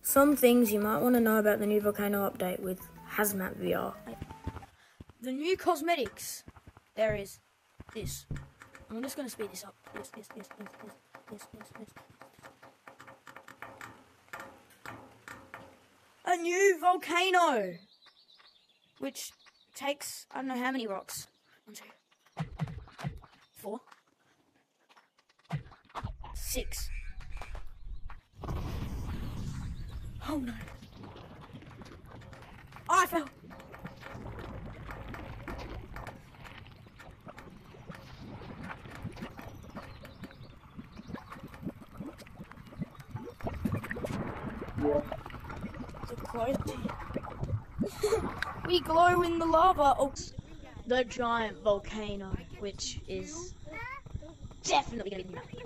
Some things you might want to know about the new Volcano update with Hazmat VR. The new cosmetics. There is this. I'm just going to speed this up. This. A new Volcano! Which takes, I don't know how many rocks. 1, 2, 4, 6. Oh no. Oh, I fell. We glow in the lava. Oh, the giant volcano, which is definitely going to be